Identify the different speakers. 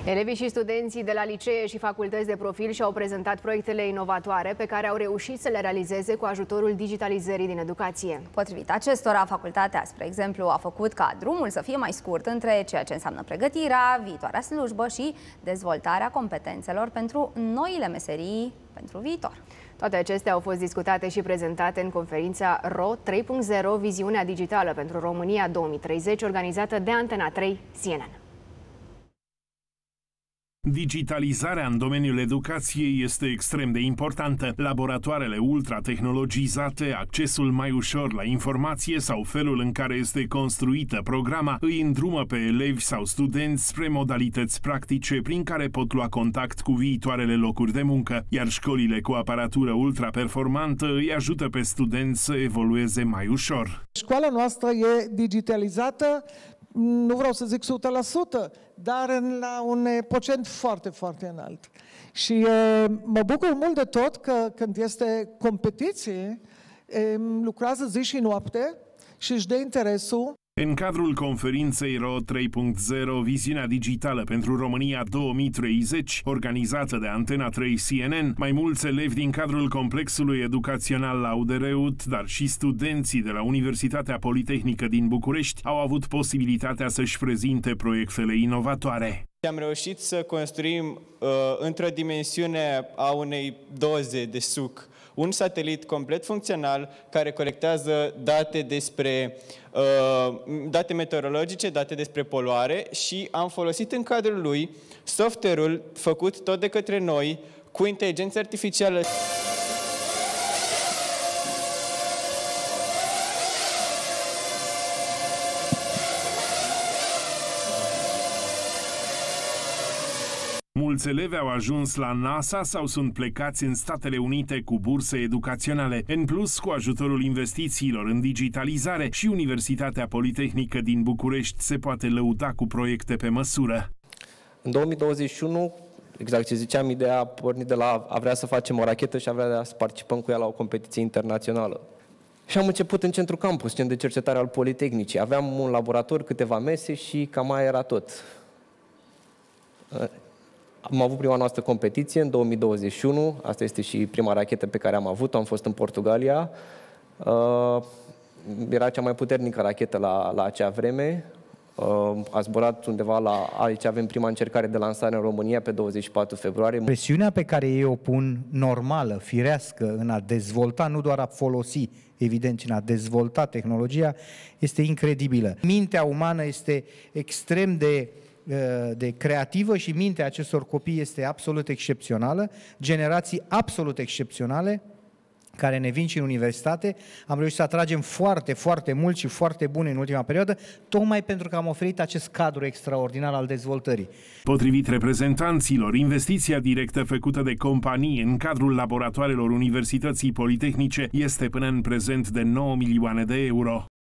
Speaker 1: Elevii și studenții de la licee și facultăți de profil și-au prezentat proiectele inovatoare pe care au reușit să le realizeze cu ajutorul digitalizării din educație.
Speaker 2: Potrivit acestora, facultatea, spre exemplu, a făcut ca drumul să fie mai scurt între ceea ce înseamnă pregătirea, viitoarea slujbă și dezvoltarea competențelor pentru noile meserii pentru viitor.
Speaker 1: Toate acestea au fost discutate și prezentate în conferința RO 3.0 Viziunea Digitală pentru România 2030, organizată de Antena 3 CNN.
Speaker 3: Digitalizarea în domeniul educației este extrem de importantă. Laboratoarele ultra-tehnologizate, accesul mai ușor la informație sau felul în care este construită programa îi îndrumă pe elevi sau studenți spre modalități practice prin care pot lua contact cu viitoarele locuri de muncă, iar școlile cu aparatură ultra-performantă îi ajută pe studenți să evolueze mai ușor.
Speaker 4: Școala noastră e digitalizată, nu vreau să zic 100%, dar la un procent foarte, foarte înalt. Și mă bucur mult de tot că când este competiție, lucrează zi și noapte și își dă interesul.
Speaker 3: În cadrul conferinței RO 3.0 Viziunea Digitală pentru România 2030, organizată de Antena 3 CNN, mai mulți elevi din cadrul complexului educațional Laudereut, dar și studenții de la Universitatea Politehnică din București au avut posibilitatea să-și prezinte proiectele inovatoare.
Speaker 5: Am reușit să construim într-o dimensiune a unei doze de suc un satelit complet funcțional care colectează date meteorologice, date despre poluare și am folosit în cadrul lui software-ul făcut tot de către noi cu inteligență artificială.
Speaker 3: Mulți elevi au ajuns la NASA sau sunt plecați în Statele Unite cu burse educaționale. În plus, cu ajutorul investițiilor în digitalizare, și Universitatea Politehnică din București se poate lăuda cu proiecte pe măsură.
Speaker 6: În 2021, exact ce ziceam, ideea a pornit de la a vrea să facem o rachetă și a vrea să participăm cu ea la o competiție internațională. Și am început în Centru Campus, centru de cercetare al Politehnicii. Aveam un laborator, câteva mese și cam aia era tot. Am avut prima noastră competiție în 2021, asta este și prima rachetă pe care am avut-o, am fost în Portugalia. Era cea mai puternică rachetă la acea vreme. A zburat undeva aici avem prima încercare de lansare în România pe 24 februarie.
Speaker 7: Presiunea pe care ei o pun normală, firească, în a dezvolta, nu doar a folosi, evident, ci în a dezvolta tehnologia, este incredibilă. Mintea umană este extrem de creativă și mintea acestor copii este absolut excepțională, generații absolut excepționale care ne vin și în universitate. Am reușit să atragem foarte, foarte mulți și foarte buni în ultima perioadă, tocmai pentru că am oferit acest cadru extraordinar al dezvoltării.
Speaker 3: Potrivit reprezentanților, investiția directă făcută de companii în cadrul laboratoarelor Universității Politehnice este până în prezent de 9 milioane de euro.